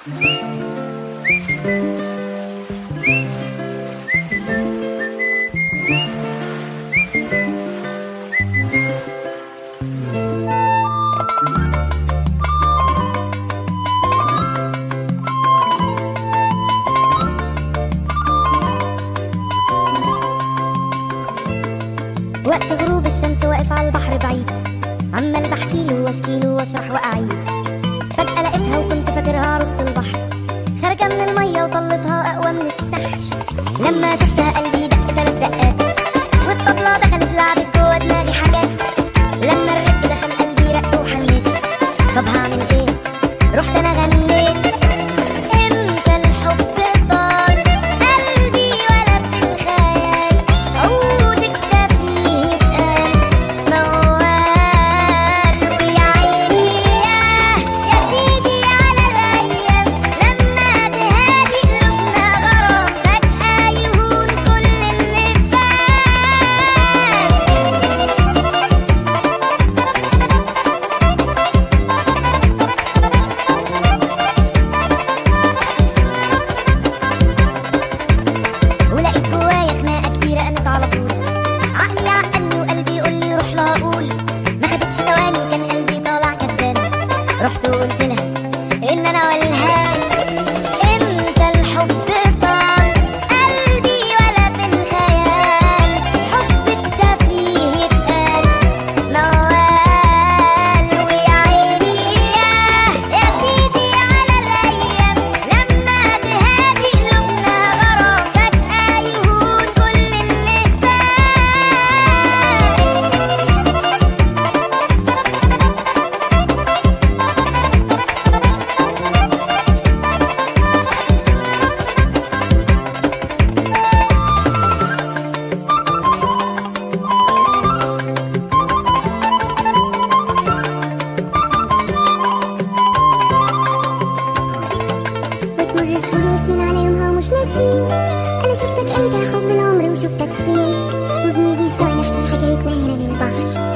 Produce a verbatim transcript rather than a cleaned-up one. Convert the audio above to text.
وقت غروب الشمس واقف على البحر بعيد، عمال بحكيله واشكيله واشرح واعيد. فجأة لقيتها وكنت فاكرها عروسة البحر، خارجة من المية وطلتها أقوى من السحر. لما شفتها قلبي دق تلات دقات، والطبلة دخلت لعبت جوا دماغي حاجات. لما الرق دخل قلبي رق وحنيت، طب هعمل ايه؟ رحت انا غنيت. امتى الحب طال قلبي ولا في الخيال، عودك ده فيه اتقال موال. ويا عيني ياه يا سيدي على الايام، لما تهادي قلوبنا غرام فجأة يهون كل اللي فات. ولقيت جوايا خناقة كبيرة قامت على طول، عقلي عقلني وقلبي يقول لي روح لها قول. ما خدتش ثواني وكان قلبي طالع كسبان، رحت وقلت لها ان انا والهان. امتى الحب طال قلبي ولا في الخيال، حبك ده فيه اتقال موال. ويا عيني ياه يا سيدي على الايام، لما تهادي قلوبنا غرام فجأة يهون كل اللي فات. بتمر شهور وسنين على يومها ومش ناسين، انا شفتك امتى يا حب العمر وشفتك فين، وبنيجي سوا نحكي حكايتنا هنا للبحر.